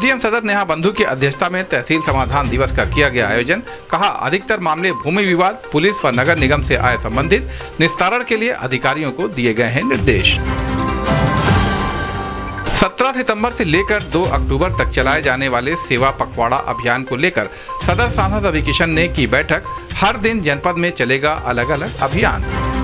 SDM सदर नेहा बंधु की अध्यक्षता में तहसील समाधान दिवस का किया गया आयोजन। कहा, अधिकतर मामले भूमि विवाद, पुलिस व नगर निगम से आए संबंधित निस्तारण के लिए अधिकारियों को दिए गए हैं निर्देश। 17 सितंबर से लेकर 2 अक्टूबर तक चलाए जाने वाले सेवा पखवाड़ा अभियान को लेकर सदर सांसद अभय किशन ने की बैठक। हर दिन जनपद में चलेगा अलग अलग अभियान।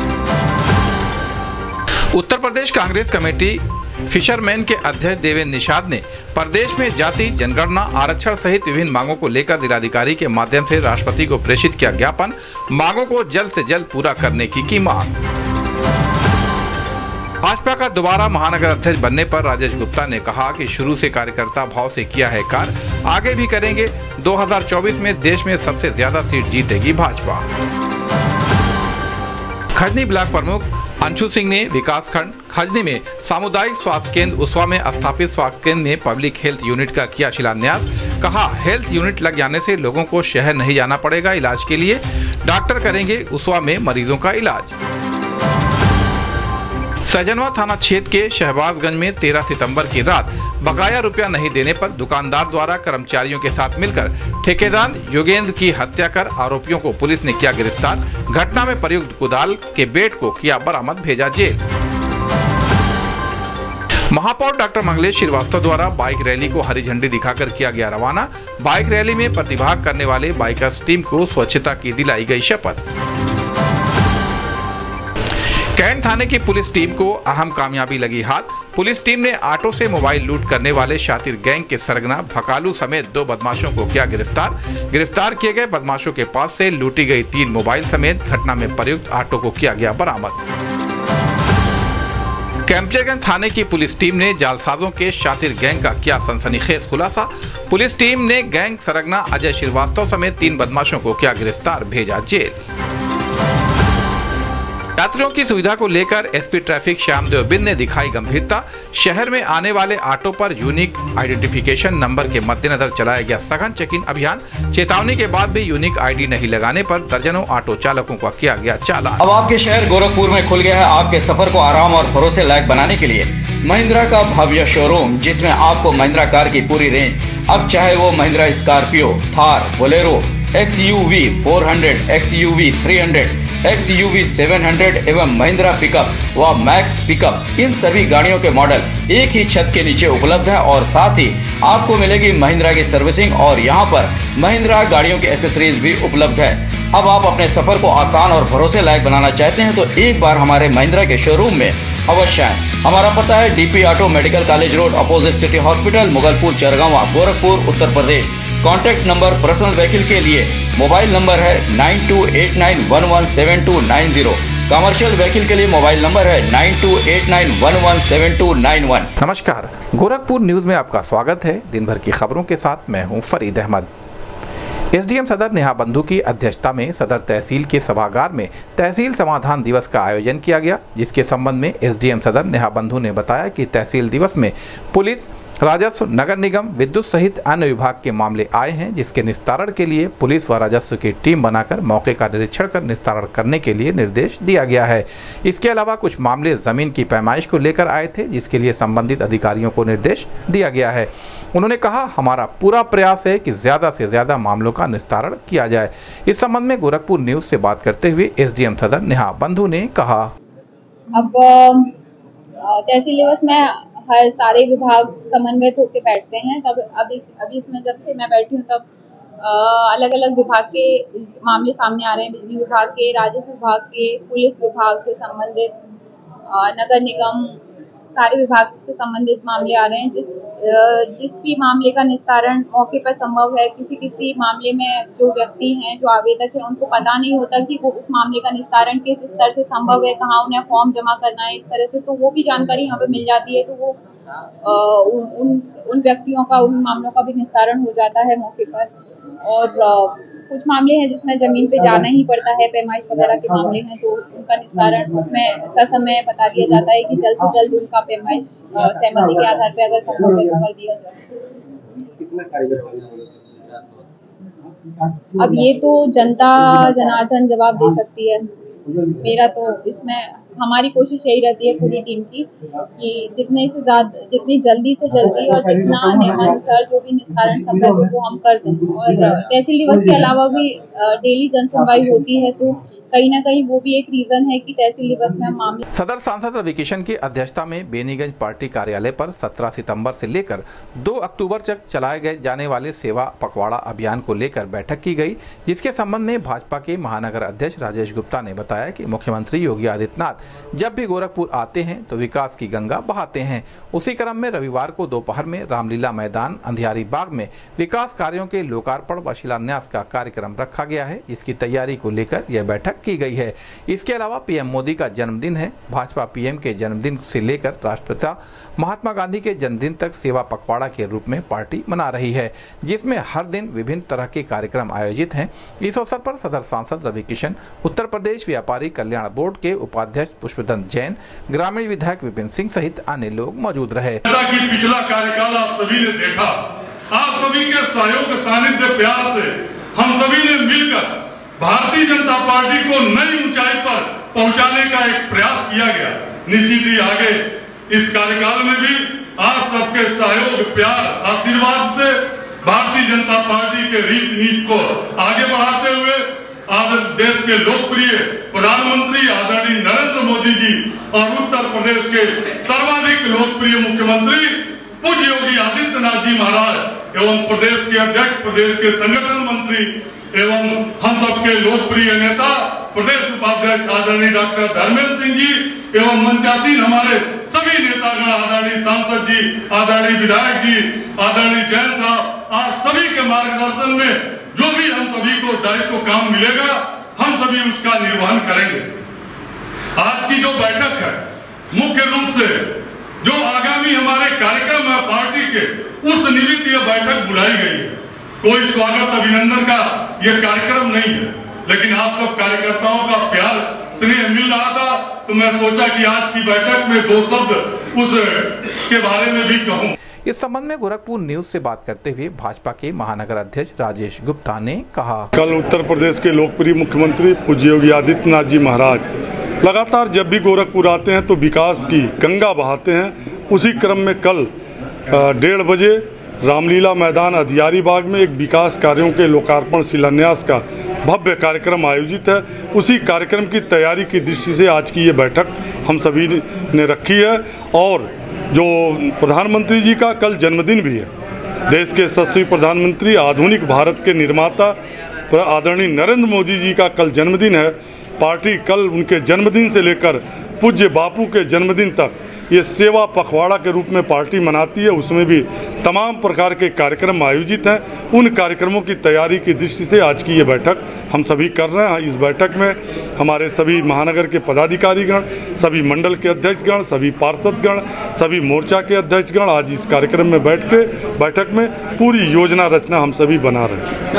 उत्तर प्रदेश कांग्रेस कमेटी फिशरमैन के अध्यक्ष देवेंद्र निषाद ने प्रदेश में जाति जनगणना, आरक्षण सहित विभिन्न मांगों को लेकर जिलाधिकारी के माध्यम से राष्ट्रपति को प्रेषित किया ज्ञापन। मांगों को जल्द से जल्द पूरा करने की मांग। भाजपा का दोबारा महानगर अध्यक्ष बनने पर राजेश गुप्ता ने कहा कि शुरू से कार्यकर्ता भाव से किया है कार्य, आगे भी करेंगे। 2024 में देश में सबसे ज्यादा सीट जीतेगी भाजपा। खजनी ब्लॉक प्रमुख अंशु सिंह ने विकासखंड खजनी में सामुदायिक स्वास्थ्य केंद्र उसवा में स्थापित स्वास्थ्य केंद्र में पब्लिक हेल्थ यूनिट का किया शिलान्यास। कहा, हेल्थ यूनिट लग जाने से लोगों को शहर नहीं जाना पड़ेगा इलाज के लिए। डॉक्टर करेंगे उसवा में मरीजों का इलाज। सैजनवा थाना क्षेत्र के शहबाजगंज में 13 सितंबर की रात बकाया रुपया नहीं देने पर दुकानदार द्वारा कर्मचारियों के साथ मिलकर ठेकेदार योगेंद्र की हत्या कर आरोपियों को पुलिस ने किया गिरफ्तार। घटना में प्रयुक्त कुदाल के बेट को किया बरामद, भेजा जेल। महापौर डॉक्टर मंगलेश श्रीवास्तव द्वारा बाइक रैली को हरी झंडी दिखाकर किया गया रवाना। बाइक रैली में प्रतिभाग करने वाले बाइकर्स टीम को स्वच्छता की दिलाई गई शपथ। कैंट थाने की पुलिस टीम को अहम कामयाबी लगी हाथ। पुलिस टीम ने ऑटो से मोबाइल लूट करने वाले शातिर गैंग के सरगना भकालू समेत 2 बदमाशों को किया गिरफ्तार। गिरफ्तार किए गए बदमाशों के पास से लूटी गई 3 मोबाइल समेत घटना में प्रयुक्त ऑटो को किया गया बरामद। कैंपचरगंज थाने की पुलिस टीम ने जालसाजों के शातिर गैंग का किया सनसनीखेज खुलासा। पुलिस टीम ने गैंग सरगना अजय श्रीवास्तव समेत 3 बदमाशों को किया गिरफ्तार, भेजा जेल। यात्रियों की सुविधा को लेकर एसपी ट्रैफिक श्यामदेव बिंद ने दिखाई गंभीरता। शहर में आने वाले ऑटो पर यूनिक आइडेंटिफिकेशन नंबर के मद्देनजर चलाया गया सघन चेकिंग अभियान। चेतावनी के बाद भी यूनिक आईडी नहीं लगाने पर दर्जनों ऑटो चालकों का किया गया चालान। अब आपके शहर गोरखपुर में खुल गया है आपके सफर को आराम और भरोसे लायक बनाने के लिए महिंद्रा का भव्य शोरूम, जिसमें आपको महिंद्रा कार की पूरी रेंज, अब चाहे वो Mahindra Scorpio, Thar, Bolero, XUV 400, XUV 300, XUV 700 एवं महिंद्रा पिकअप व मैक्स पिकअप, इन सभी गाड़ियों के मॉडल एक ही छत के नीचे उपलब्ध है और साथ ही आपको मिलेगी महिंद्रा की सर्विसिंग और यहाँ पर महिंद्रा गाड़ियों की एसेसरीज भी उपलब्ध है। अब आप अपने सफर को आसान और भरोसे लायक बनाना चाहते हैं तो एक बार हमारे महिंद्रा के शोरूम में अवश्य आएं। हमारा पता है DP auto medical college road, opposite city hospital, Mughalpur, Chargawan, Gorakhpur, Uttar Pradesh. Contact number personal vehicle के लिए मोबाइल नंबर है 9289117290। कमर्शियल व्हीकल के लिए मोबाइल नंबर है 9289117291। नमस्कार, गोरखपुर न्यूज में आपका स्वागत है। दिन भर की खबरों के साथ मैं हूं फरीद अहमद। एसडीएम सदर नेहा बंधु की अध्यक्षता में सदर तहसील के सभागार में तहसील समाधान दिवस का आयोजन किया गया, जिसके संबंध में एसडीएम सदर नेहा बंधु ने बताया कि तहसील दिवस में पुलिस, राजस्व, नगर निगम, विद्युत सहित अन्य विभाग के मामले आए हैं, जिसके निस्तारण के लिए पुलिस व राजस्व की टीम बनाकर मौके का निरीक्षण कर निस्तारण करने के लिए निर्देश दिया गया है। इसके अलावा कुछ मामले जमीन की पैमाइश को लेकर आए थे, जिसके लिए संबंधित अधिकारियों को निर्देश दिया गया है। उन्होंने कहा, हमारा पूरा प्रयास है कि ज्यादा से ज्यादा मामलों का निस्तारण किया जाए। इस संबंध में गोरखपुर न्यूज से बात करते हुए एसडीएम सदर नेहा बंधु ने कहा, अब तहसील दिवस में हर सारे विभाग समन्वित होकर बैठते हैं। तब अभी इसमें जब से मैं बैठी हूँ तब अलग अलग विभाग के मामले सामने आ रहे हैं। बिजली विभाग के, राजस्व विभाग के, पुलिस विभाग से संबंधित, नगर निगम, सारे विभाग से संबंधित मामले आ रहे हैं। जिस भी मामले का निस्तारण मौके पर संभव है, किसी मामले में जो व्यक्ति हैं, जो आवेदक हैं, उनको पता नहीं होता कि वो उस मामले का निस्तारण किस स्तर से संभव है, कहाँ उन्हें फॉर्म जमा करना है, इस तरह से तो वो भी जानकारी यहाँ पे मिल जाती है। तो वो उन व्यक्तियों का, उन मामलों का भी निस्तारण हो जाता है मौके पर। और कुछ मामले हैं जिसमें जमीन पे जाना ही पड़ता है, पैमाइश वगैरह के मामले हैं, तो उनका निस्तारण उसमें ससमय बता दिया जाता है कि जल्द से जल्द उनका पैमाइश सहमति के आधार पर अगर संभव है तो कर दिया जाए। अब ये तो जनता जनार्दन जवाब दे सकती है। मेरा तो इसमें हमारी कोशिश यही रहती है पूरी टीम की कि जितनी जल्दी से जल्दी और जितना नियमानुसार जो भी निस्तारण संभव हो वो हम कर दें। और तहसील दिवस के अलावा भी डेली जन सुनवाई होती है, तो कहीं ना कहीं वो भी एक रीजन है कि तहसील दिवस में हम मामले। सदर सांसद रवि किशन की अध्यक्षता में बेनीगंज पार्टी कार्यालय पर 17 सितंबर से लेकर 2 अक्टूबर तक चलाए गए जाने वाले सेवा पखवाड़ा अभियान को लेकर बैठक की गई, जिसके संबंध में भाजपा के महानगर अध्यक्ष राजेश गुप्ता ने बताया कि मुख्यमंत्री योगी आदित्यनाथ जब भी गोरखपुर आते हैं तो विकास की गंगा बहाते हैं। उसी क्रम में रविवार को दोपहर में रामलीला मैदान अंधियारी बाग में विकास कार्यों के लोकार्पण व शिलान्यास का कार्यक्रम रखा गया है, जिसकी तैयारी को लेकर यह बैठक की गई है। इसके अलावा पीएम मोदी का जन्मदिन है। भाजपा पीएम के जन्मदिन से लेकर राष्ट्रपिता महात्मा गांधी के जन्मदिन तक सेवा पखवाड़ा के रूप में पार्टी मना रही है, जिसमें हर दिन विभिन्न तरह के कार्यक्रम आयोजित हैं। इस अवसर पर सदर सांसद रवि किशन, उत्तर प्रदेश व्यापारी कल्याण बोर्ड के उपाध्यक्ष पुष्पदंत जैन, ग्रामीण विधायक विपिन सिंह सहित अन्य लोग मौजूद रहे। पिछला कार्यकाल आप सभी ने देखा, आप सभी के सहयोग सानिध्य प्यार से हम सभी ने मिलकर भारतीय जनता पार्टी को नई ऊंचाई पर पहुंचाने का एक प्रयास किया गया। निश्चित ही आगे इस कार्यकाल में भी आप सबके सहयोग, प्यार, आशीर्वाद से भारतीय जनता पार्टी के रीति नीति को आगे बढ़ाते हुए देश के लोकप्रिय प्रधानमंत्री आदरणीय नरेंद्र मोदी जी और उत्तर प्रदेश के सर्वाधिक लोकप्रिय मुख्यमंत्री पूज्य योगी आदित्यनाथ जी महाराज एवं प्रदेश के अध्यक्ष, प्रदेश के संगठन मंत्री एवं हम सबके लोकप्रिय नेता प्रदेश उपाध्यक्ष आदरणीय डॉक्टर धर्मेंद्र सिंह जी एवं मंचासीन हमारे सभी नेतागण, आदरणीय सांसद जी, आदरणीय विधायक जी, आदरणीय जैन साहब, आप सभी के मार्गदर्शन में जो भी हम सभी को दायित्व काम मिलेगा हम सभी उसका निर्वहन करेंगे। आज की जो बैठक है मुख्य रूप से जो आगामी हमारे कार्यक्रम है पार्टी के, उस निमित्त ये बैठक बुलाई गई है। कोई स्वागत अभिनंदन का ये कार्यक्रम नहीं है, लेकिन आप सब कार्यकर्ताओं का प्यार स्नेह मिल रहा था, तो मैं सोचा कि आज की बैठक में 2 शब्द उस के बारे में भी कहूं। इस संबंध में गोरखपुर न्यूज से बात करते हुए भाजपा के महानगर अध्यक्ष राजेश गुप्ता ने कहा, कल उत्तर प्रदेश के लोकप्रिय मुख्यमंत्री पूज्य योगी आदित्यनाथ जी महाराज लगातार जब भी गोरखपुर आते हैं तो विकास की गंगा बहाते हैं। उसी क्रम में कल 1:30 बजे रामलीला मैदान अंधियारी बाग में एक विकास कार्यों के लोकार्पण शिलान्यास का भव्य कार्यक्रम आयोजित है। उसी कार्यक्रम की तैयारी की दृष्टि से आज की ये बैठक हम सभी ने रखी है। और जो प्रधानमंत्री जी का कल जन्मदिन भी है, देश के यशस्वी प्रधानमंत्री, आधुनिक भारत के निर्माता आदरणीय नरेंद्र मोदी जी का कल जन्मदिन है। पार्टी कल उनके जन्मदिन से लेकर पूज्य बापू के जन्मदिन तक ये सेवा पखवाड़ा के रूप में पार्टी मनाती है। उसमें भी तमाम प्रकार के कार्यक्रम आयोजित हैं। उन कार्यक्रमों की तैयारी की दृष्टि से आज की ये बैठक हम सभी कर रहे हैं। इस बैठक में हमारे सभी महानगर के पदाधिकारीगण, सभी मंडल के अध्यक्षगण, सभी पार्षदगण, सभी मोर्चा के अध्यक्षगण आज इस कार्यक्रम में बैठक में पूरी योजना रचना हम सभी बना रहे हैं।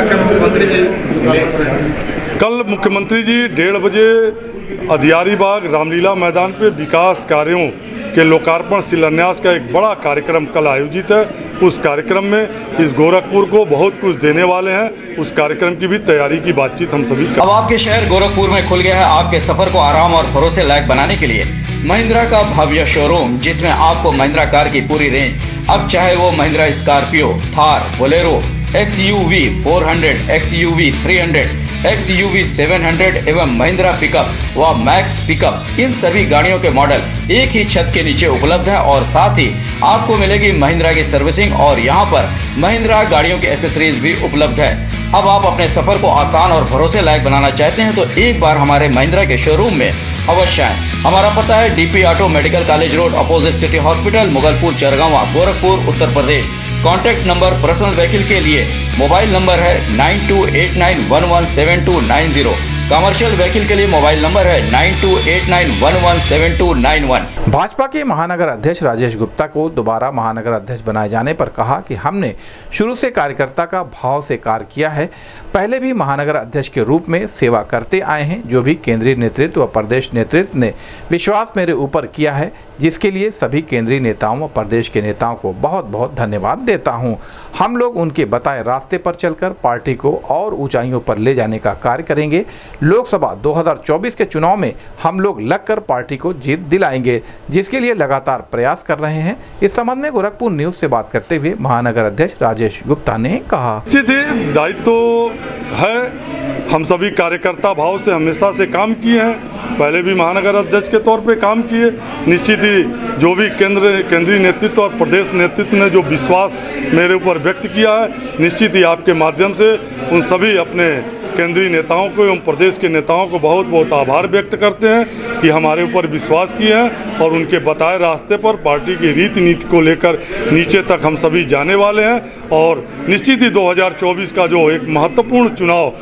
कल मुख्यमंत्री जी 1:30 बजे अंधियारी बाग रामलीला मैदान पे विकास कार्यों के लोकार्पण शिलान्यास का एक बड़ा कार्यक्रम कल आयोजित है। उस कार्यक्रम में इस गोरखपुर को बहुत कुछ देने वाले हैं। उस कार्यक्रम की भी तैयारी की बातचीत हम सभी अब आपके शहर गोरखपुर में खुल गया है आपके सफर को आराम और भरोसे लायक बनाने के लिए महिंद्रा का भव्य शोरूम, जिसमें आपको महिंद्रा कार की पूरी रेंज, अब चाहे वो Mahindra Scorpio, Thar, Bolero, XUV 400, XUV 300, XUV 700 एवं महिंद्रा पिकअप व मैक्स पिकअप, इन सभी गाड़ियों के मॉडल एक ही छत के नीचे उपलब्ध है। और साथ ही आपको मिलेगी महिंद्रा की सर्विसिंग और यहाँ पर महिंद्रा गाड़ियों की एसेसरीज भी उपलब्ध है। अब आप अपने सफर को आसान और भरोसे लायक बनाना चाहते हैं तो एक बार हमारे महिंद्रा के शोरूम में अवश्य आएं। हमारा पता है DP auto medical college road, opposite city hospital, Mughalpur, Chargawan, Gorakhpur, Uttar Pradesh. Contact number personal vehicle के लिए मोबाइल नंबर है 9289117290। कमर्शियल व्हीकल के लिए मोबाइल नंबर है 9289117291। भाजपा के महानगर अध्यक्ष राजेश गुप्ता को दोबारा महानगर अध्यक्ष बनाए जाने पर कहा कि हमने शुरू से कार्यकर्ता का भाव से कार्य किया है। पहले भी महानगर अध्यक्ष के रूप में सेवा करते आए हैं। जो भी केंद्रीय नेतृत्व व प्रदेश नेतृत्व ने विश्वास मेरे ऊपर किया है, जिसके लिए सभी केंद्रीय नेताओं व प्रदेश के नेताओं को बहुत बहुत धन्यवाद देता हूं। हम लोग उनके बताए रास्ते पर चलकर पार्टी को और ऊंचाइयों पर ले जाने का कार्य करेंगे। लोकसभा 2024 के चुनाव में हम लोग लगकर पार्टी को जीत दिलाएंगे, जिसके लिए लगातार प्रयास कर रहे हैं। इस संबंध में गोरखपुर न्यूज से बात करते हुए महानगर अध्यक्ष राजेश गुप्ता ने कहा, दायित्व है, हम सभी कार्यकर्ता भाव से हमेशा से काम किए हैं, पहले भी महानगर अध्यक्ष के तौर पे काम किए। निश्चित ही जो भी केंद्रीय नेतृत्व और प्रदेश नेतृत्व ने जो विश्वास मेरे ऊपर व्यक्त किया है, निश्चित ही आपके माध्यम से उन सभी अपने केंद्रीय नेताओं को एवं प्रदेश के नेताओं को बहुत बहुत आभार व्यक्त करते हैं कि हमारे ऊपर विश्वास किए हैं और उनके बताए रास्ते पर पार्टी की रीति नीति को लेकर नीचे तक हम सभी जाने वाले हैं। और निश्चित ही 2024 का जो एक महत्वपूर्ण चुनाव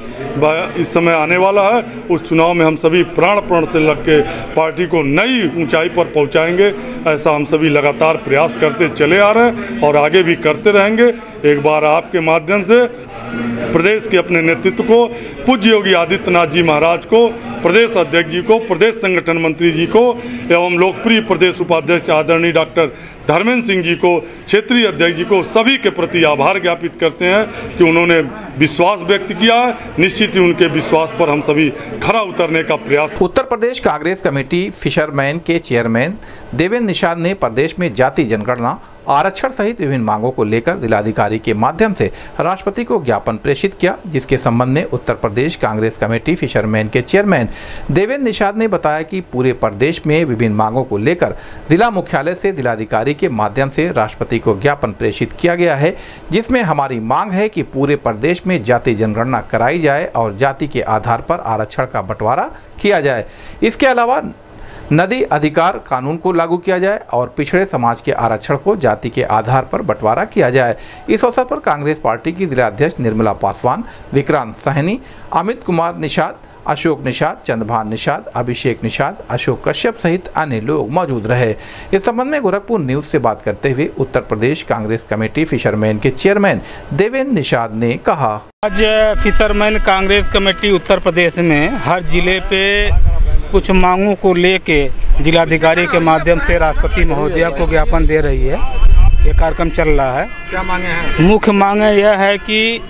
इस समय आने वाला है, उस चुनाव में हम सभी प्राण से लग के पार्टी को नई ऊंचाई पर पहुंचाएंगे। ऐसा हम सभी लगातार प्रयास करते चले आ रहे हैं और आगे भी करते रहेंगे। एक बार आपके माध्यम से प्रदेश के अपने नेतृत्व को, पूज्य योगी आदित्यनाथ जी महाराज को, प्रदेश अध्यक्ष जी को, प्रदेश संगठन मंत्री जी को एवं लोकप्रिय प्रदेश उपाध्यक्ष आदरणीय डॉक्टर धर्मेंद्र सिंह जी को, क्षेत्रीय अध्यक्ष जी को, सभी के प्रति आभार ज्ञापित करते हैं कि उन्होंने विश्वास व्यक्त किया है। निश्चित ही उनके विश्वास पर हम सभी खरा उतरने का प्रयास। उत्तर प्रदेश कांग्रेस कमेटी फिशरमैन के चेयरमैन देवेंद्र निषाद ने प्रदेश में जाति जनगणना, आरक्षण सहित विभिन्न मांगों को लेकर जिलाधिकारी के माध्यम से राष्ट्रपति को ज्ञापन प्रेषित किया, जिसके संबंध में उत्तर प्रदेश कांग्रेस कमेटी फिशरमैन के चेयरमैन देवेंद्र निषाद ने बताया कि पूरे प्रदेश में विभिन्न मांगों को लेकर जिला मुख्यालय से जिलाधिकारी के माध्यम से राष्ट्रपति को ज्ञापन प्रेषित किया गया है, जिसमें हमारी मांग है कि पूरे प्रदेश में जाति जनगणना कराई जाए और जाति के आधार पर आरक्षण का बंटवारा किया जाए। इसके अलावा नदी अधिकार कानून को लागू किया जाए और पिछड़े समाज के आरक्षण को जाति के आधार पर बंटवारा किया जाए। इस अवसर पर कांग्रेस पार्टी की जिला अध्यक्ष निर्मला पासवान, विक्रांत सहनी, अमित कुमार निषाद, अशोक निषाद, चंद्रभान निषाद, अभिषेक निषाद, अशोक कश्यप सहित अन्य लोग मौजूद रहे। इस संबंध में गोरखपुर न्यूज से बात करते हुए उत्तर प्रदेश कांग्रेस कमेटी फिशरमैन के चेयरमैन देवेंद्र निषाद ने कहा, आज फिशरमैन कांग्रेस कमेटी उत्तर प्रदेश में हर जिले पे कुछ मांगों को लेके जिलाधिकारी के माध्यम से राष्ट्रपति महोदया को ज्ञापन दे रही है। ये कार्यक्रम चल रहा है। क्या मांगे हैं? मुख्य मांगे यह है कि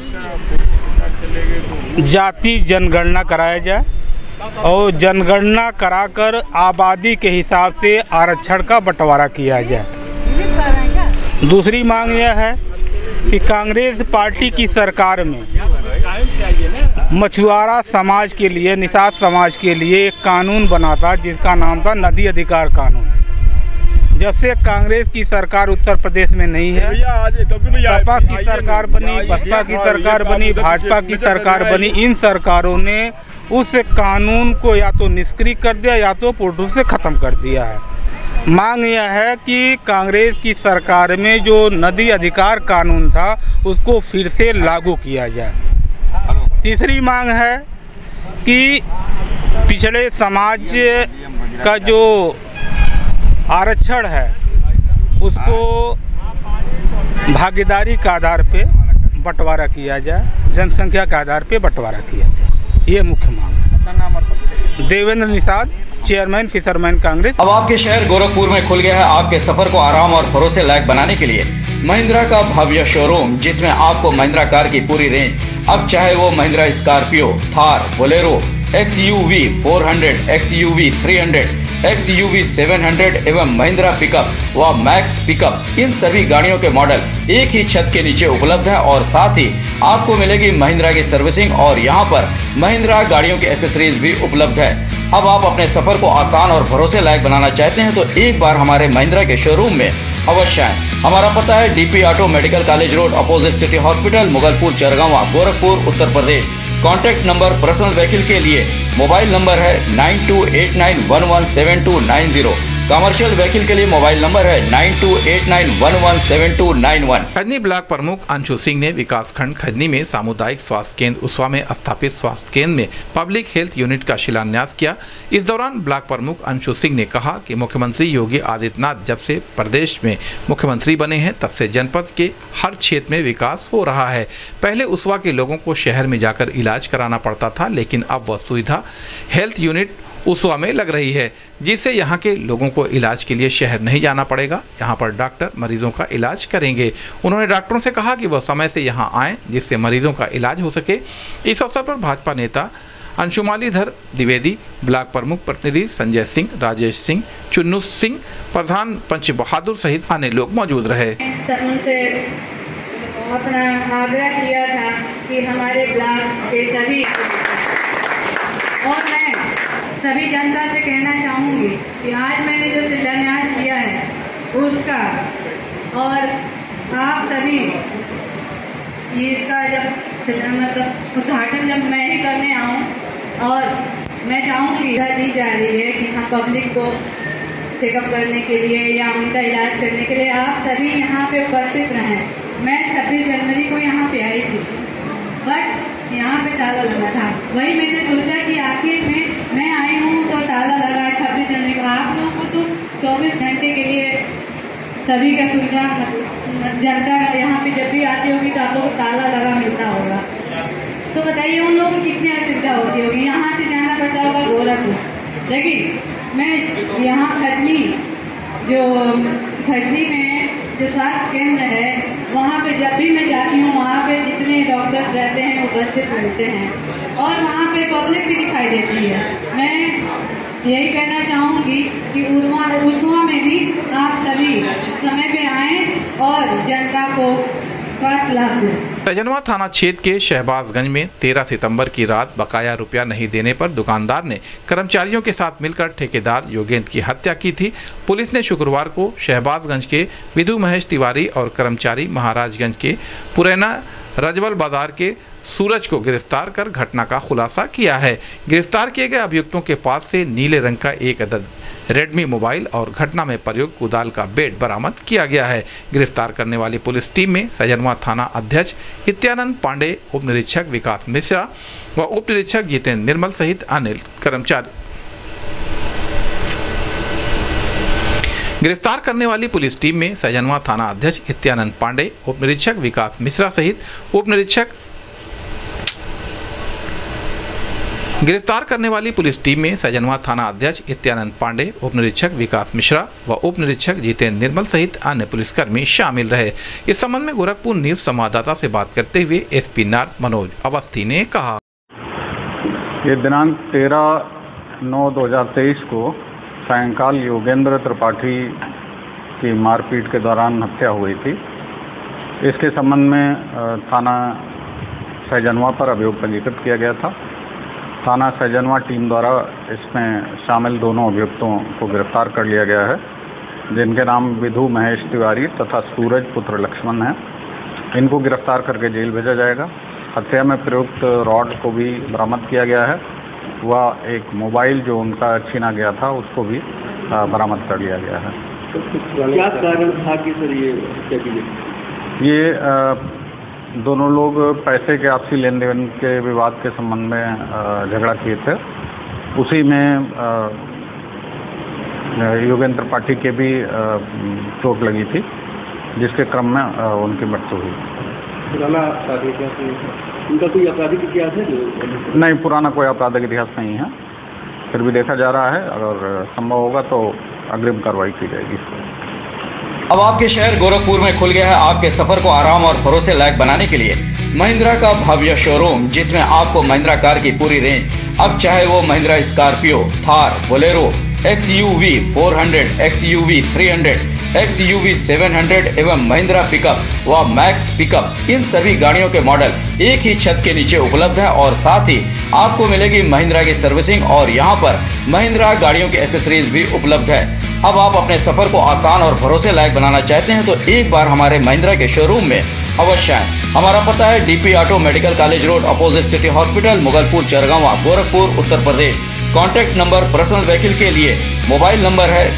जाति जनगणना कराया जाए और जनगणना कराकर आबादी के हिसाब से आरक्षण का बंटवारा किया जाए। दूसरी मांग यह है कि कांग्रेस पार्टी की सरकार में मछुआरा समाज के लिए, निषाद समाज के लिए एक कानून बना था जिसका नाम था नदी अधिकार कानून। जब से कांग्रेस की सरकार उत्तर प्रदेश में नहीं है, सपा की सरकार बनी, बसपा की सरकार बनी, भाजपा की सरकार बनी, इन सरकारों ने उस कानून को या तो निष्क्रिय कर दिया या तो पूर्ण रूप से खत्म कर दिया है। मांग यह है कि कांग्रेस की सरकार में जो नदी अधिकार कानून था उसको फिर से लागू किया जाए। तीसरी मांग है कि पिछड़े समाज का जो आरक्षण है उसको भागीदारी के आधार पे बंटवारा किया जाए, जनसंख्या के आधार पे बंटवारा किया जाए। ये मुख्य मांग है। Devendra Nishad, chairman fisherman Congress. अब आपके शहर गोरखपुर में खुल गया है आपके सफर को आराम और भरोसे लायक बनाने के लिए महिंद्रा का भव्य शोरूम, जिसमें आपको महिंद्रा कार की पूरी रेंज, अब चाहे वो Mahindra Scorpio, Thar, Bolero, XUV 400, XUV 300, XUV 700 एवं महिंद्रा पिकअप व मैक्स पिकअप, इन सभी गाड़ियों के मॉडल एक ही छत के नीचे उपलब्ध है और साथ ही आपको मिलेगी महिंद्रा की सर्विसिंग और यहाँ पर महिंद्रा गाड़ियों की एसेसरीज भी उपलब्ध है। अब आप अपने सफर को आसान और भरोसे लायक बनाना चाहते हैं तो एक बार हमारे महिंद्रा के शोरूम में अवश्य आएं। हमारा पता है DP auto medical college road, opposite city hospital, Mughalpur, Chargawan, Gorakhpur, Uttar Pradesh. Contact number personal vehicle के लिए मोबाइल नंबर है 9289117290। कमर्शियल व्हीकल के लिए मोबाइल नंबर है 9289117291। खजनी ब्लॉक प्रमुख अंशु सिंह ने विकासखंड खजनी में सामुदायिक स्वास्थ्य केंद्र उसवा में स्थापित स्वास्थ्य केंद्र में पब्लिक हेल्थ यूनिट का शिलान्यास किया। इस दौरान ब्लॉक प्रमुख अंशु सिंह ने कहा कि मुख्यमंत्री योगी आदित्यनाथ जब से प्रदेश में मुख्यमंत्री बने हैं तब से जनपद के हर क्षेत्र में विकास हो रहा है। पहले उसवा के लोगों को शहर में जाकर इलाज कराना पड़ता था, लेकिन अब वह सुविधा हेल्थ यूनिट उसवा में लग रही है, जिससे यहाँ के लोगों को इलाज के लिए शहर नहीं जाना पड़ेगा। यहाँ पर डॉक्टर मरीजों का इलाज करेंगे। उन्होंने डॉक्टरों से कहा कि वह समय से यहाँ आएँ जिससे मरीजों का इलाज हो सके। इस अवसर पर भाजपा नेता अंशुमालीधर द्विवेदी, ब्लॉक प्रमुख प्रतिनिधि संजय सिंह, राजेश सिंह, चुन्नू सिंह, प्रधान पंच बहादुर सहित अन्य लोग मौजूद रहे। उनसे अपना आग्रह किया था कि हमारे ब्लॉक के सभी, और मैं सभी जनता से कहना चाहूँगी कि आज मैंने जो शिलान्यास किया है उसका, और आप सभी इसका जब उद्घाटन जब मैं ही करने आऊँ, और मैं चाहूँगी दी जा रही है कि हम पब्लिक को चेकअप करने के लिए या उनका इलाज करने के लिए आप सभी यहाँ पे उपस्थित रहें। मैं 26 जनवरी को यहाँ पे आई थी, बट यहाँ पे ताला लगा था। वही मैंने सोचा कि आखिर में मैं आई हूँ तो ताला लगा 26 जनवरी को। आप लोगों को तो 24 घंटे के लिए सभी का सुविधा, जनता यहाँ पे जब भी आती होगी तो आप लोगों को ताला लगा मिलता होगा, तो बताइए उन लोगों को कितनी असुविधा होती होगी। यहाँ से जाना पड़ता होगा गोरखपुर, लेकिन मैं यहाँ खजनी में जो स्वास्थ्य केंद्र है वहाँ पे जब भी मैं जाती हूँ वहाँ पे जितने डॉक्टर्स रहते हैं उपस्थित रहते हैं, और वहाँ पे पब्लिक भी दिखाई देती है। मैं यही कहना चाहूँगी कि उर्सवा में भी आप सभी समय पे आएँ और जनता को स्वास्थ्य लाभ दें। सैजनवा थाना क्षेत्र के शहबाजगंज में 13 सितंबर की रात बकाया रुपया नहीं देने पर दुकानदार ने कर्मचारियों के साथ मिलकर ठेकेदार योगेंद्र की हत्या की थी। पुलिस ने शुक्रवार को शहबाजगंज के विधु महेश तिवारी और कर्मचारी महाराजगंज के पुरैना रजवल बाजार के सूरज को गिरफ्तार कर घटना का खुलासा किया है। गिरफ्तार किए गए अभियुक्तों के पास से नीले रंग का एक अदद रेडमी मोबाइल और घटना में प्रयुक्त कुदाल का बेड बरामद किया गया है। गिरफ्तार करने वाली पुलिस टीम में सैजनवा थाना अध्यक्ष नित्यानंद पांडे, उप निरीक्षक विकास मिश्रा व उप निरीक्षक जितेंद्र निर्मल सहित अन्य कर्मचारी। गिरफ्तार करने वाली पुलिस टीम में सैजनवा थाना अध्यक्ष नित्यानंद पांडे, उप निरीक्षक विकास मिश्रा सहित उप निरीक्षक गिरफ्तार करने वाली पुलिस टीम में सैजनवा थाना अध्यक्ष नित्यानंद पांडे, उप निरीक्षक विकास मिश्रा व उप निरीक्षक जितेंद्र निर्मल सहित अन्य पुलिसकर्मी शामिल रहे। इस संबंध में गोरखपुर न्यूज संवाददाता से बात करते हुए एसपी नॉर्थ मनोज अवस्थी ने कहा, ये दिनांक 13/9/2023 को सायंकाल योगेंद्र त्रिपाठी की मारपीट के दौरान हत्या हुई थी। इसके संबंध में थाना सैजनवा पर अभियोग पंजीकृत किया गया था। थाना सैजनवा टीम द्वारा इसमें शामिल दोनों अभियुक्तों को गिरफ्तार कर लिया गया है, जिनके नाम विधु महेश तिवारी तथा सूरज पुत्र लक्ष्मण है। इनको गिरफ्तार करके जेल भेजा जाएगा। हत्या में प्रयुक्त रॉड को भी बरामद किया गया है। वह एक मोबाइल जो उनका छीना गया था उसको भी बरामद कर लिया गया है। क्या कारण था कि सर ये हत्या की गई? ये दोनों लोग पैसे के आपसी लेन देन के विवाद के संबंध में झगड़ा किए थे। उसी में योगेंद्र त्रिपाठी के भी चोट लगी थी, जिसके क्रम में उनकी मृत्यु हुई। पुराना उनका कोई आपराधिक इतिहास है? नहीं, पुराना कोई आपराधिक इतिहास नहीं है, फिर भी देखा जा रहा है। अगर संभव होगा तो अग्रिम कार्रवाई की जाएगी। अब आपके शहर गोरखपुर में खुल गया है आपके सफर को आराम और भरोसे लायक बनाने के लिए महिंद्रा का भव्य शोरूम, जिसमें आपको महिंद्रा कार की पूरी रेंज, अब चाहे वो Mahindra Scorpio, Thar, Bolero, XUV 400, XUV 300, XUV 700 एवं महिंद्रा पिकअप व मैक्स पिकअप, इन सभी गाड़ियों के मॉडल एक ही छत के नीचे उपलब्ध है और साथ ही आपको मिलेगी महिंद्रा की सर्विसिंग और यहाँ पर महिंद्रा गाड़ियों की एसेसरीज भी उपलब्ध है। अब आप अपने सफर को आसान और भरोसे लायक बनाना चाहते हैं तो एक बार हमारे महिंद्रा के शोरूम में अवश्य आएं। हमारा पता है DP auto medical college road, opposite city hospital, Mughalpur, Chargawan, Gorakhpur, Uttar Pradesh. Contact number personal vehicle के लिए मोबाइल नंबर है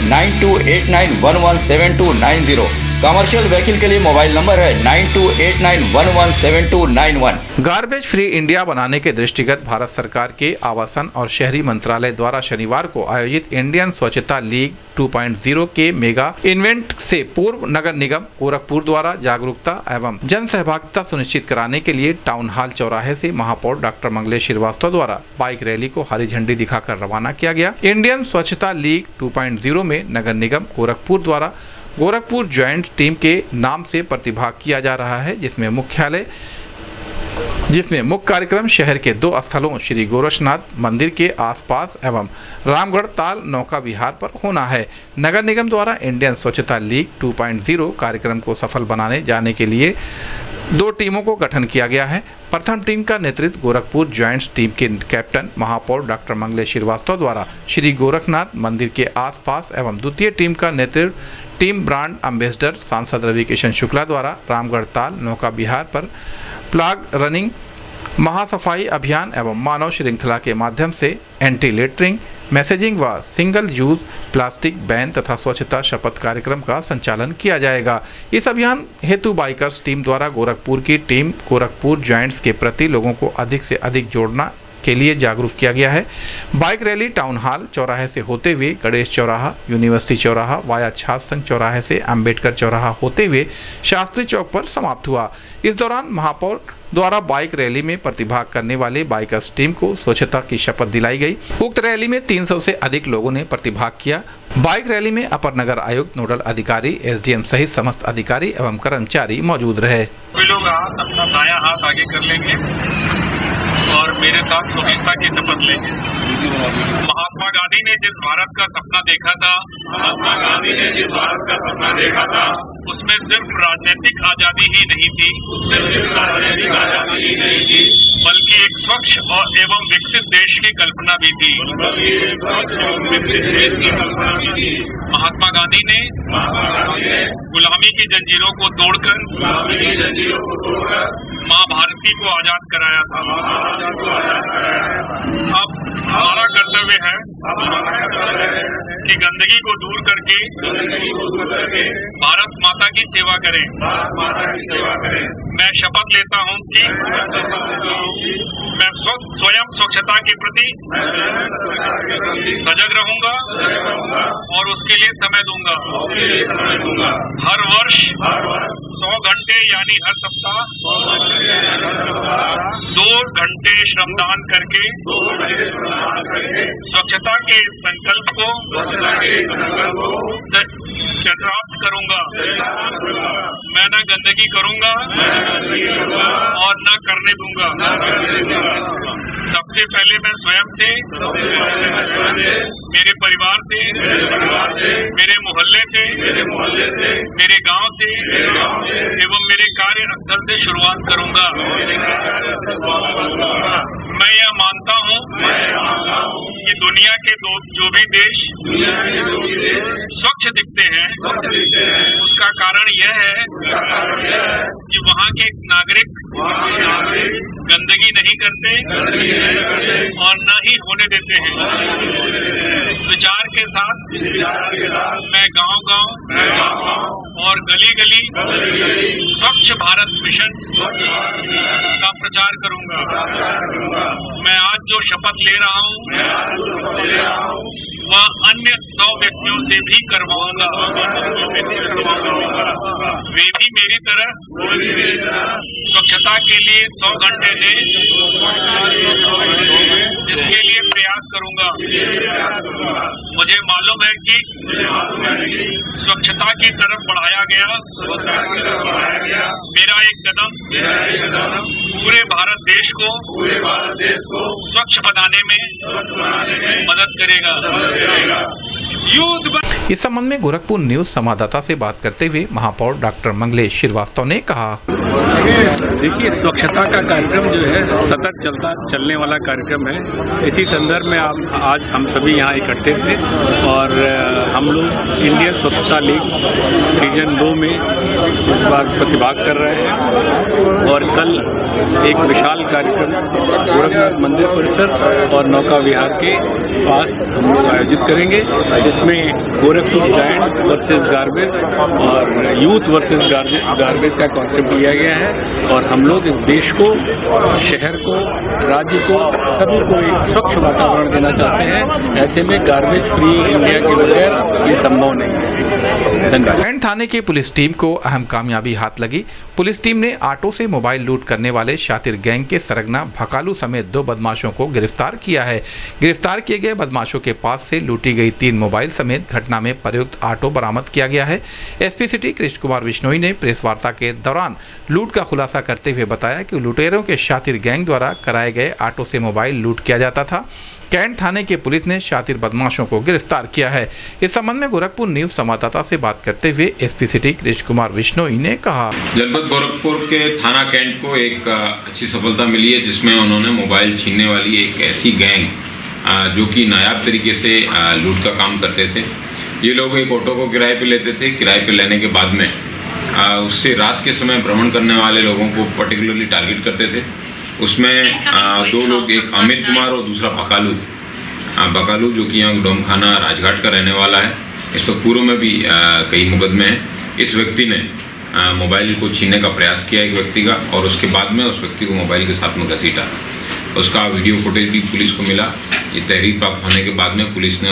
9289117290। कमर्शियल व्हीकल के लिए मोबाइल नंबर है 9289117291। गार्बेज फ्री इंडिया बनाने के दृष्टिगत भारत सरकार के आवासन और शहरी मंत्रालय द्वारा शनिवार को आयोजित इंडियन स्वच्छता लीग 2.0 के मेगा इवेंट से पूर्व नगर निगम गोरखपुर द्वारा जागरूकता एवं जन सहभागिता सुनिश्चित कराने के लिए टाउन हॉल चौराहे से महापौर डॉक्टर मंगलेश श्रीवास्तव द्वारा बाइक रैली को हरी झंडी दिखाकर रवाना किया गया। इंडियन स्वच्छता लीग 2.0 में नगर निगम गोरखपुर द्वारा गोरखपुर ज्वाइंट टीम के नाम से प्रतिभाग किया जा रहा है, जिसमें मुख्यालय जिसमें मुख्य कार्यक्रम शहर के 2 स्थलों श्री गोरक्षनाथ मंदिर के आसपास एवं रामगढ़ ताल नौका विहार पर होना है। नगर निगम द्वारा इंडियन स्वच्छता लीग 2.0 कार्यक्रम को सफल बनाने जाने के लिए 2 टीमों को गठन किया गया है। प्रथम टीम का नेतृत्व गोरखपुर ज्वाइंट्स टीम के कैप्टन महापौर डॉक्टर मंगलेश श्रीवास्तव द्वारा श्री गोरखनाथ मंदिर के आसपास एवं द्वितीय टीम का नेतृत्व टीम ब्रांड एम्बेसडर सांसद रवि किशन शुक्ला द्वारा रामगढ़ ताल नौका विहार पर प्लाग रनिंग, महासफाई अभियान एवं मानव श्रृंखला के माध्यम से एंटी लेटरिंग, मैसेजिंग व सिंगल यूज प्लास्टिक बैन तथा स्वच्छता शपथ कार्यक्रम का संचालन किया जाएगा। इस अभियान हेतु बाइकर्स टीम द्वारा गोरखपुर की टीम गोरखपुर ज्वाइंट्स के प्रति लोगों को अधिक से अधिक जोड़ना के लिए जागरूक किया गया है। बाइक रैली टाउन हॉल चौराहे से होते हुए गणेश चौराहा, यूनिवर्सिटी चौराहा वाया छात्र संघ चौराहे से अंबेडकर चौराहा होते हुए शास्त्री चौक पर समाप्त हुआ। इस दौरान महापौर द्वारा बाइक रैली में प्रतिभाग करने वाले बाइकर्स टीम को स्वच्छता की शपथ दिलाई गई। उक्त रैली में 300 से अधिक लोगों ने प्रतिभाग किया। बाइक रैली में अपर नगर आयुक्त, नोडल अधिकारी, एसडीएम सहित समस्त अधिकारी एवं कर्मचारी मौजूद रहे। लोग अपना दायां हाथ आगे कर लेंगे और मेरे साथ स्वच्छता की शपथ लेंगे। महात्मा गांधी ने जिस भारत का सपना देखा था, उसमें सिर्फ राजनीतिक आजादी ही नहीं थी, बल्कि एक स्वच्छ और एवं विकसित देश की कल्पना भी थी। महात्मा गांधी ने गुलामी की जंजीरों को तोड़कर माँ भारती को आजाद कराया था। अब हमारा कर्तव्य है कि गंदगी को दूर करके भारत माता की सेवा करें। मैं शपथ लेता हूं कि मैं स्वयं स्वच्छता के प्रति सजग रहूंगा और उसके लिए समय दूंगा। हर वर्ष 100 घंटे यानी हर सप्ताह 2 घंटे श्रमदान करके स्वच्छता के संकल्प को चरितार्थ करूंगा। मैं न गंदगी करूंगा और न करने दूंगा। सबसे पहले मैं स्वयं से, मेरे परिवार से, मेरे मोहल्ले से, मेरे गांव से एवं मेरे कार्य स्थल से शुरुआत करूंगा। मैं यह मानता हूं कि दुनिया के जो भी देश स्वच्छ दिखते हैं, उसका कारण यह है कि वहाँ के नागरिक गंदगी नहीं करते और न ही होने देते हैं। इस विचार के साथ मैं गांव-गांव और गली-गली स्वच्छ भारत मिशन का प्रचार करूंगा। मैं आज जो शपथ ले रहा हूं वह अन्य 100 व्यक्तियों से भी करवाऊंगा। वे भी मेरी तरह स्वच्छता के लिए 100 घंटे दें, इसके लिए प्रयास करूंगा। मुझे मालूम है कि स्वच्छता की तरफ बढ़ाया गया मेरा एक कदम पूरे भारत देश को स्वच्छ बनाने में मदद करेगा। इस संबंध में गोरखपुर न्यूज संवाददाता से बात करते हुए महापौर डॉक्टर मंगलेश श्रीवास्तव ने कहा, देखिए, स्वच्छता का कार्यक्रम जो है सतत चलने वाला कार्यक्रम है। इसी संदर्भ में आज हम सभी यहाँ इकट्ठे थे और हम लोग इंडियन स्वच्छता लीग सीजन 2 में इस बार प्रतिभाग कर रहे हैं और कल एक विशाल कार्यक्रम गोरखनाथ मंदिर परिसर और नौका विहार के पास हम लोग आयोजित करेंगे, जिसमें गोरखपुर जायंट वर्सेस गार्बेज और यूथ वर्सेस गार्बेज का कॉन्सेप्ट लिया गया है और हम लोग इस देश को, शहर को, राज्य को, सभी को एक स्वच्छ वातावरण देना चाहते हैं। ऐसे में गार्बेज फ्री इंडिया के बगैर ये संभव नहीं है। धन्यवाद। थाने की पुलिस टीम को अहम कामयाबी हाथ लगी। पुलिस टीम ने ऑटो से मोबाइल लूट करने वाले शातिर गैंग के सरगना भकालू समेत 2 बदमाशों को गिरफ्तार किया है। गिरफ्तार किए गए बदमाशों के पास से लूटी गई 3 मोबाइल समेत घटना में प्रयुक्त ऑटो बरामद किया गया है। एसपी सिटी कृष्ण कुमार विश्नोई ने प्रेस वार्ता के दौरान लूट का खुलासा करते हुए बताया कि लुटेरों के शातिर गैंग द्वारा कराए गए ऑटो से मोबाइल लूट किया जाता था। कैंट थाने की पुलिस ने शातिर बदमाशों को गिरफ्तार किया है। इस संबंध में गोरखपुर न्यूज संवाददाता से बात करते हुए एसपी सिटी कृष्ण कुमार विश्नोई ने कहा, जनपद गोरखपुर के थाना कैंट को एक अच्छी सफलता मिली है, जिसमें उन्होंने मोबाइल छीनने वाली एक ऐसी गैंग जो कि नायाब तरीके से लूट का काम करते थे। ये लोग एक ऑटो को किराए पे लेते थे। किराए पे लेने के बाद में उससे रात के समय भ्रमण करने वाले लोगों को पर्टिकुलरली टारगेट करते थे। उसमें दो लोग, एक अमित कुमार और दूसरा बकालू जो कि यहाँ डोमखाना राजघाट का रहने वाला है। इस पर पूर्व में भी कई मुकदमे हैं। इस व्यक्ति ने मोबाइल को छीनने का प्रयास किया एक व्यक्ति का, और उसके बाद में उस व्यक्ति को मोबाइल के साथ में घसीटा। उसका वीडियो फुटेज भी पुलिस को मिला। ये तहरीर प्राप्त होने के बाद में पुलिस ने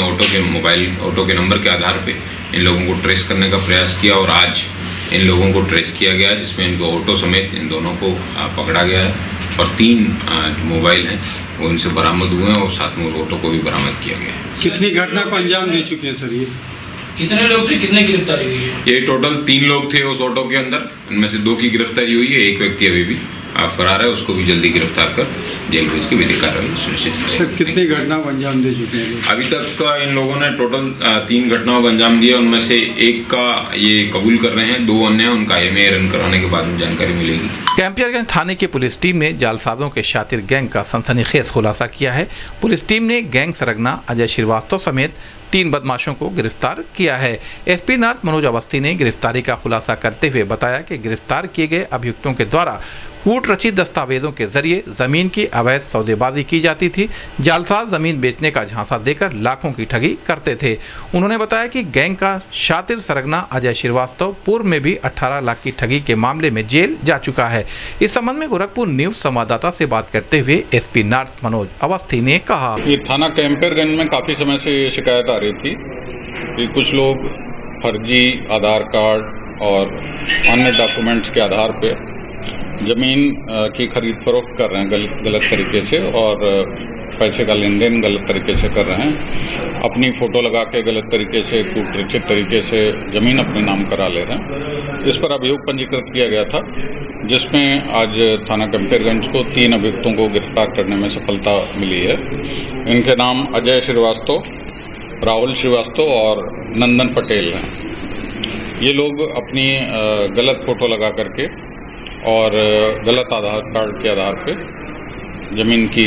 ऑटो के नंबर के आधार पे इन लोगों को ट्रेस करने का प्रयास किया, और आज इन लोगों को ट्रेस किया गया, जिसमें इनको ऑटो समेत इन दोनों को पकड़ा गया है, और 3 मोबाइल हैं वो इनसे बरामद हुए हैं, और साथ में ऑटो को भी बरामद किया गया है। कितनी घटना को अंजाम दे चुके हैं सर? ये कितने लोग थे, कितने गिरफ्तारी हुई है? ये टोटल 3 लोग थे उस ऑटो के अंदर। इनमें से 2 की गिरफ्तारी हुई है। एक व्यक्ति अभी भी फरार है, उसको भी जल्दी गिरफ्तार कर जेल भेज के विधिक कार्रवाई सुनिश्चित करेंगे। सर कितनी घटनाओं को अंजाम दे चुके हैं? अभी तक इन लोगों ने टोटल 3 घटनाओं को अंजाम दिया। उनमें से एक का ये कबूल कर रहे हैं, 2 अन्य उनका एमए रन कराने के बाद में जानकारी मिलेगी। कैंपियरगंज थाने की पुलिस टीम ने जालसाजों के शातिर गैंग का सनसनीखेज खुलासा किया है। पुलिस टीम ने गैंग सरगना अजय श्रीवास्तव समेत 3 बदमाशों को गिरफ्तार किया है। एसपी नॉर्थ मनोज अवस्थी ने गिरफ्तारी का खुलासा करते हुए बताया कि गिरफ्तार किए गए अभियुक्तों के द्वारा कूट रचित दस्तावेजों के जरिए जमीन की अवैध सौदेबाजी की जाती थी। जालसाज जमीन बेचने का झांसा देकर लाखों की ठगी करते थे। उन्होंने बताया कि गैंग का शातिर सरगना अजय श्रीवास्तव पूर्व में भी 18 लाख की ठगी के मामले में जेल जा चुका है। इस संबंध में गोरखपुर न्यूज संवाददाता से बात करते हुए एसपी नॉर्थ मनोज अवस्थी ने कहा, ये थाना कैंपियरगंज में काफी समय से ये शिकायत आ रही थी कि कुछ लोग फर्जी आधार कार्ड और अन्य डॉक्यूमेंट्स के आधार पे जमीन की खरीद फरोख्त कर रहे हैं गलत तरीके से, और पैसे का लेन देन गलत तरीके से कर रहे हैं। अपनी फोटो लगा के गलत तरीके से, कूटरचित तरीके से जमीन अपने नाम करा ले रहे हैं। इस पर अभियोग पंजीकृत किया गया था, जिसमें आज थाना कैंपियरगंज को 3 अभियुक्तों को गिरफ्तार करने में सफलता मिली है। इनके नाम अजय श्रीवास्तव, राहुल श्रीवास्तव और नंदन पटेल हैं। ये लोग अपनी गलत फोटो लगा करके और गलत आधार कार्ड के आधार पे जमीन की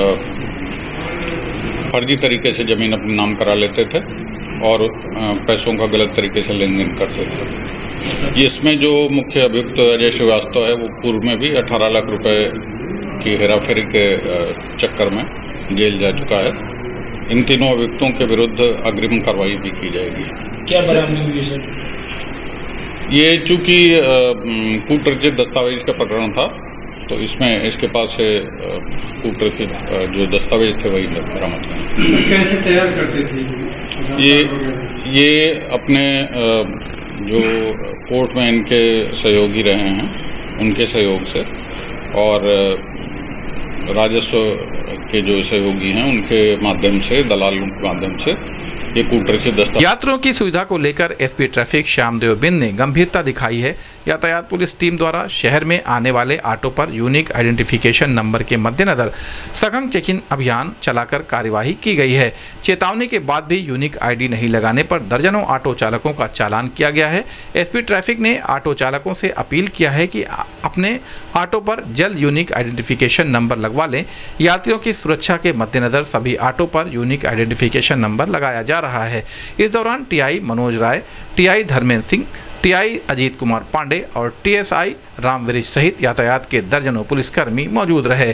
फर्जी तरीके से जमीन अपने नाम करा लेते थे और पैसों का गलत तरीके से लेन देन करते थे। इसमें जो मुख्य अभियुक्त अजय श्रीवास्तव है, वो पूर्व में भी 18 लाख रुपए की हेराफेरी के चक्कर में जेल जा चुका है। इन तीनों अभियुक्तों के विरुद्ध अग्रिम कार्रवाई भी की जाएगी। क्या बरामदगी हुई सर? ये चूंकि कूटरचित दस्तावेज का प्रकरण था, तो इसमें इसके पास से कूटरचित जो दस्तावेज थे वही बरामद किए। कैसे तैयार करते थे ये अपने जो कोर्ट में इनके सहयोगी रहे हैं, उनके सहयोग से, और राजस्व के जो सहयोगी हैं उनके माध्यम से, दलालों के माध्यम से ये कूटरचित दस्तावेज। यात्रियों की सुविधा को लेकर एसपी ट्रैफिक श्यामदेव बिंद ने गंभीरता दिखाई है। यातायात पुलिस टीम द्वारा शहर में आने वाले ऑटो पर यूनिक आइडेंटिफिकेशन नंबर के मद्देनजर सघन चेकिंग अभियान चलाकर कार्यवाही की गई है। चेतावनी के बाद भी यूनिक आईडी नहीं लगाने पर दर्जनों ऑटो चालकों का चालान किया गया है। एसपी ट्रैफिक ने ऑटो चालकों से अपील किया है कि अपने ऑटो पर जल्द यूनिक आइडेंटिफिकेशन नंबर लगवा लें। यात्रियों की सुरक्षा के मद्देनजर सभी ऑटो पर यूनिक आइडेंटिफिकेशन नंबर लगाया जा रहा है। इस दौरान TI Manoj Rai, TI Dharmendra Singh, TI Ajit Kumar Pandey और टीएसआई रामवीरेश सहित यातायात के दर्जनों पुलिसकर्मी मौजूद रहे।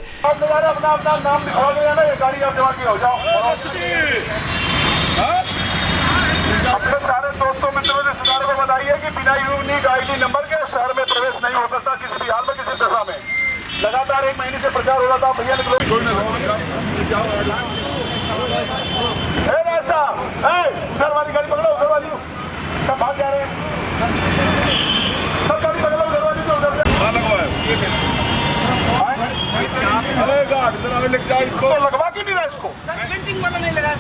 अपने सारे दोस्तों मित्रों रिश्तेदारों को बताइए कि बिना यूनिक आईडी नंबर के शहर में प्रवेश नहीं हो सकता किसी भी हाल में, किसी दशा में। लगातार 1 महीने से प्रचार हो रहा था, भैया निकलो। उधर वाली गाड़ी पकड़ो, उधर वाली सब भाग जा रहे हैं। सब गाड़ी पकड़ो, उधर वाली को उधर से लगवाए। अरे गार्ड इधर आगे लेके जाओ इसको। लगवा के नहीं रहा इसको, वाला नहीं लगा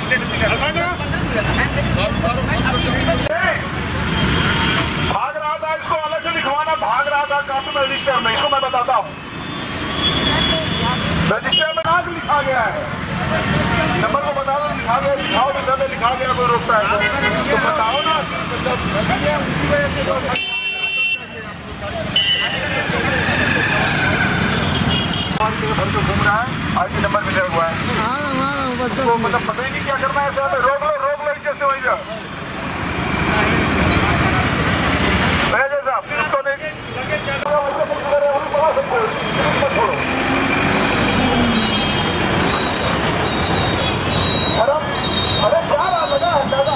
भाग रहा था था, इसको अलग से लिखवाना भाग रहा था काफी में रजिस्टर में, इसको मैं बताता हूँ। रजिस्टर में नाम लिखा गया है, नंबर को बता दो, लिखा गया, लिखाओ तो सब लिखा गया, कोई रोकता है तो बताओ ना। घूम रहा है, आईडी नंबर मिला हुआ है, तो मतलब पता ही नहीं क्या करना है, सर रोक लो जैसे वही जाओ साहब, उसको छोड़ो। अरे क्या लगा दादा,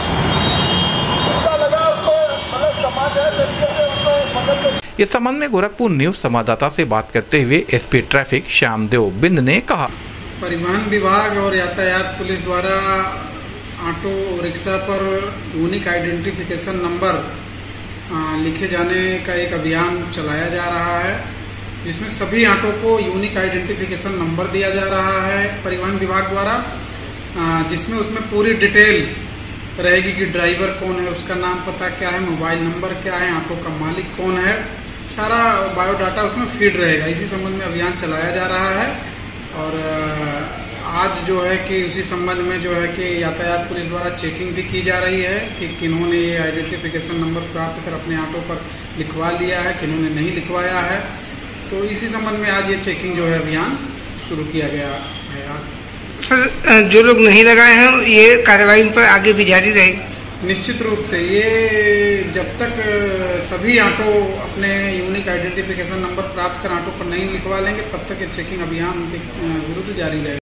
लगा उसको मतलब समाज है तरीके से उसको। इस संबंध में गोरखपुर न्यूज संवाददाता से बात करते हुए एसपी ट्रैफिक श्यामदेव बिंद ने कहा, परिवहन विभाग और यातायात पुलिस द्वारा ऑटो रिक्शा पर यूनिक आइडेंटिफिकेशन नंबर लिखे जाने का एक अभियान चलाया जा रहा है, जिसमें सभी ऑटो को यूनिक आइडेंटिफिकेशन नंबर दिया जा रहा है परिवहन विभाग द्वारा, जिसमें उसमें पूरी डिटेल रहेगी कि ड्राइवर कौन है, उसका नाम पता क्या है, मोबाइल नंबर क्या है, ऑटो का मालिक कौन है, सारा बायोडाटा उसमें फीड रहेगा। इसी संबंध में अभियान चलाया जा रहा है और आज जो है कि उसी संबंध में जो है कि यातायात पुलिस द्वारा चेकिंग भी की जा रही है कि किन्होंने ये आइडेंटिफिकेशन नंबर प्राप्त कर अपने ऑटो पर लिखवा लिया है, किन्होंने नहीं लिखवाया है। तो इसी संबंध में आज ये चेकिंग जो है अभियान शुरू किया गया है। आज सर, जो लोग नहीं लगाए हैं ये कार्रवाई पर आगे भी जारी रहेगी? निश्चित रूप से ये जब तक सभी ऑटो अपने यूनिक आइडेंटिफिकेशन नंबर प्राप्त कर ऑटो पर नहीं लिखवा लेंगे तब तक ये चेकिंग अभियान उनके विरुद्ध जारी रहेगा।